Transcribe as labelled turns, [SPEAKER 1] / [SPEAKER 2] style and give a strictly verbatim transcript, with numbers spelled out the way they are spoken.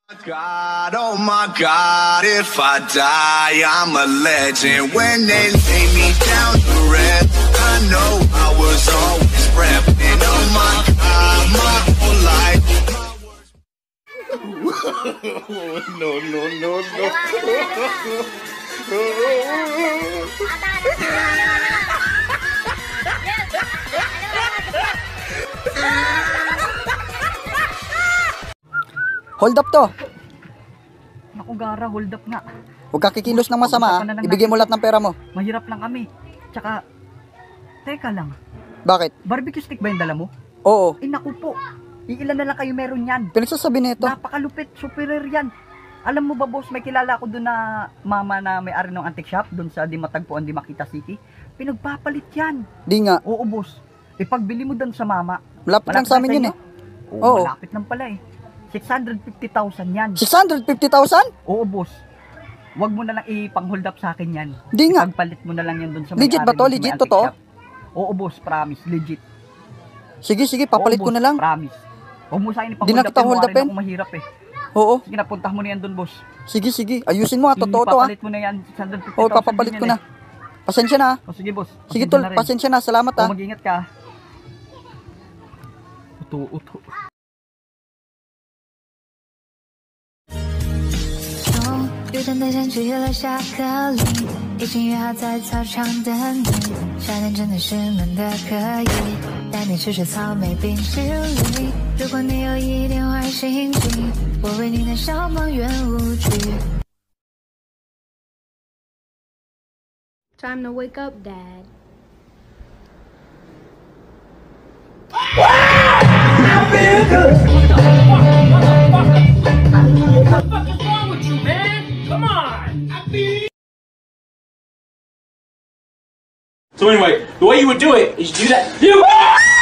[SPEAKER 1] God, oh my God, if I die, I'm a legend. When they lay me down to rest, I know I was always repping. Oh my God, my whole life. No, no, no, no.
[SPEAKER 2] Hold up to.
[SPEAKER 3] Naku Gara, hold up nga.
[SPEAKER 2] Huwag ka kikilos ng masama, ha? Ibigay mo lahat ng pera mo.
[SPEAKER 3] Mahirap lang kami. Tsaka, teka lang.
[SPEAKER 2] Bakit?
[SPEAKER 3] Barbecue stick ba yung dala mo?
[SPEAKER 2] Oo.
[SPEAKER 3] Eh naku po, iilan na lang kayo meron yan.
[SPEAKER 2] Pinagsasabi nito.
[SPEAKER 3] Napakalupit, superior yan. Alam mo ba boss, may kilala ko doon na mama na may-ari ng antique shop doon sa Di Matagpuan, Di Makita City. Pinagpapalit yan.
[SPEAKER 2] Di nga.
[SPEAKER 3] Oo boss. Ipagbili mo doon sa mama.
[SPEAKER 2] Malapit lang sa amin yun eh.
[SPEAKER 3] Oo, malapit lang pala eh. six hundred fifty thousand yan.
[SPEAKER 2] six hundred fifty thousand?
[SPEAKER 3] Oo boss. Huwag mo na lang ipang-hold up sa akin yan.
[SPEAKER 2] Di nga.
[SPEAKER 3] Ipagpalit mo na lang yan doon sa
[SPEAKER 2] legit ba to? Legit? Totoo?
[SPEAKER 3] Oo boss, promise. Legit.
[SPEAKER 2] Sige, sige. Papalit
[SPEAKER 3] Oo,
[SPEAKER 2] ko na lang.
[SPEAKER 3] Promise. Huwag mo sa akin ipang-hold
[SPEAKER 2] Di na kita hold
[SPEAKER 3] up.
[SPEAKER 2] upin.
[SPEAKER 3] Ako mahirap eh.
[SPEAKER 2] Oo.
[SPEAKER 3] Sige, napunta mo na yan doon boss.
[SPEAKER 2] Sige, sige. Ayusin mo ha. Totoo to ha.
[SPEAKER 3] Ipapalit mo na yan. six hundred fifty thousand.
[SPEAKER 2] Oo, papapalit ko na. Pasensya na ha.
[SPEAKER 3] O sige boss.
[SPEAKER 2] Sige tol, pasensya na. Salamat ha.
[SPEAKER 3] O mag-ingat ka. Uto, uto.
[SPEAKER 4] 雨天的天气越来下课铃，已经约好在操场等你。夏天真的是闷的可以，带你吃吃草莓冰淇淋。如果你有一点坏心情，我为你弹小忙圆舞曲。
[SPEAKER 5] Time to wake up, Dad.
[SPEAKER 6] I feel good. What the fuck is wrong with you, man? Come on! I feel... So anyway, the way you would do it is you do that. You...